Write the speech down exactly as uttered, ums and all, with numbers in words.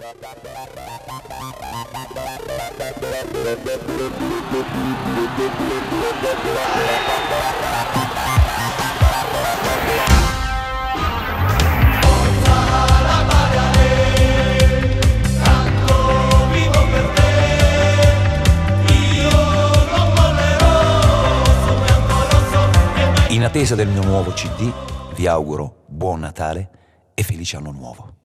In attesa del mio nuovo C D, vi auguro buon Natale e felice anno nuovo.